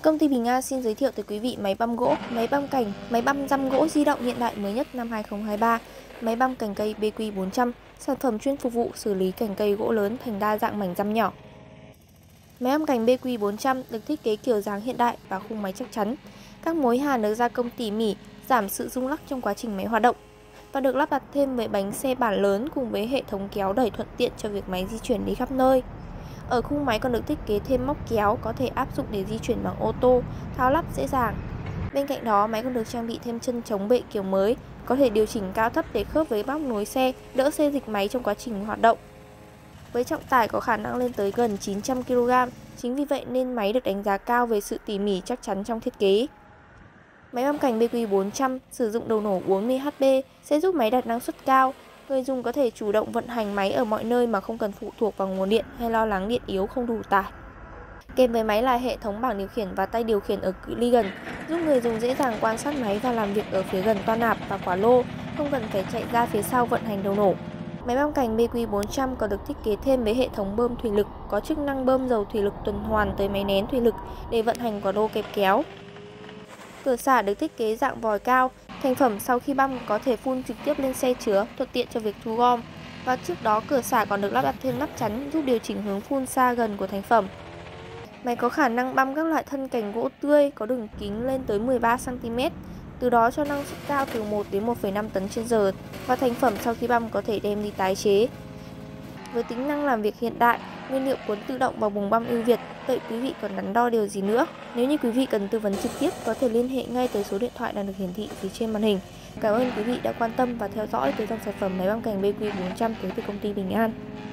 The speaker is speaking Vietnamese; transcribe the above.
Công ty Bình An xin giới thiệu tới quý vị máy băm gỗ, máy băm cành, máy băm răm gỗ di động hiện đại mới nhất năm 2023, máy băm cành cây BQ400, sản phẩm chuyên phục vụ xử lý cành cây gỗ lớn thành đa dạng mảnh răm nhỏ. Máy băm cành BQ400 được thiết kế kiểu dáng hiện đại và khung máy chắc chắn. Các mối hàn được gia công tỉ mỉ, giảm sự rung lắc trong quá trình máy hoạt động và được lắp đặt thêm với bánh xe bản lớn cùng với hệ thống kéo đẩy thuận tiện cho việc máy di chuyển đi khắp nơi. Ở khung máy còn được thiết kế thêm móc kéo có thể áp dụng để di chuyển bằng ô tô, tháo lắp dễ dàng. Bên cạnh đó, máy còn được trang bị thêm chân chống bệ kiểu mới, có thể điều chỉnh cao thấp để khớp với móc nối xe, đỡ xê dịch máy trong quá trình hoạt động. Với trọng tải có khả năng lên tới gần 900 kg, chính vì vậy nên máy được đánh giá cao về sự tỉ mỉ chắc chắn trong thiết kế. Máy băm cành BQ400 sử dụng đầu nổ 40HP sẽ giúp máy đạt năng suất cao. Người dùng có thể chủ động vận hành máy ở mọi nơi mà không cần phụ thuộc vào nguồn điện hay lo lắng điện yếu không đủ tải. Kèm với máy là hệ thống bảng điều khiển và tay điều khiển ở cự ly gần, giúp người dùng dễ dàng quan sát máy và làm việc ở phía gần toa nạp và quả lô, không cần phải chạy ra phía sau vận hành đầu nổ. Máy băm cành BQ400 còn được thiết kế thêm với hệ thống bơm thủy lực có chức năng bơm dầu thủy lực tuần hoàn tới máy nén thủy lực để vận hành quả lô kẹp kéo. Cửa xả được thiết kế dạng vòi cao, thành phẩm sau khi băm có thể phun trực tiếp lên xe chứa, thuận tiện cho việc thu gom. Và trước đó cửa xả còn được lắp đặt thêm nắp chắn giúp điều chỉnh hướng phun xa gần của thành phẩm. Máy có khả năng băm các loại thân cành gỗ tươi có đường kính lên tới 13 cm, từ đó cho năng suất cao từ 1 đến 1,5 tấn trên giờ và thành phẩm sau khi băm có thể đem đi tái chế. Với tính năng làm việc hiện đại, nguyên liệu cuốn tự động và bùng băm ưu việt, vậy quý vị còn đắn đo điều gì nữa? Nếu như quý vị cần tư vấn trực tiếp, có thể liên hệ ngay tới số điện thoại đang được hiển thị phía trên màn hình. Cảm ơn quý vị đã quan tâm và theo dõi tới dòng sản phẩm máy băm cành BQ400 tới từ công ty Bình An.